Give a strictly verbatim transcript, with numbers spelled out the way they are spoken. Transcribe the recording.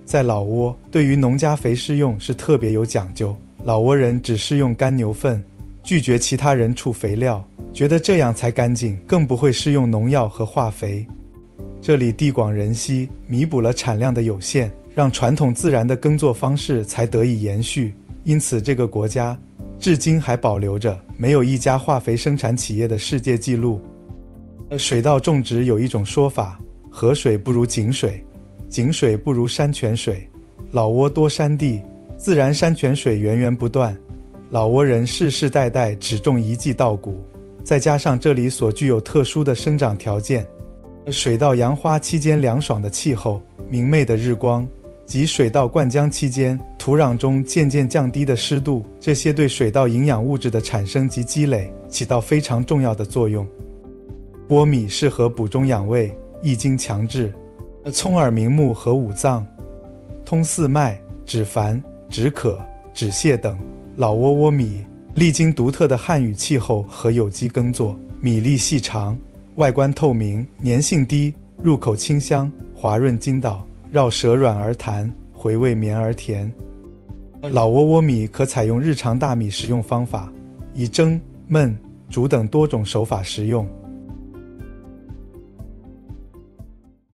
在老挝，对于农家肥施用是特别有讲究，老挝人只施用干牛粪，拒绝其他人畜肥料，觉得这样才干净，更不会施用农药和化肥。这里地广人稀，弥补了产量的有限，让传统自然的耕作方式才得以延续。因此这个国家至今还保留着没有一家化肥生产企业的世界纪录。水稻种植有一种说法，河水不如井水，井水不如山泉水。老挝多山地，自然山泉水源源不断，老挝人世世代代只种一季稻谷，再加上这里所具有特殊的生长条件，水稻杨花期间凉爽的气候、明媚的日光及水稻灌浆期间土壤中渐渐降低的湿度，这些对水稻营养物质的产生及积累起到非常重要的作用。窝米适合补中养胃、益精强志，葱耳明目和五脏，通四脉、止烦、止渴、止泻等。老挝窝米历经独特的汉语气候和有机耕作，米粒细长，外观透明，粘性低，入口清香，滑润筋道，绕舌软而弹，回味绵而甜。老挝窝米可采用日常大米食用方法，以蒸、焖、煮等多种手法食用。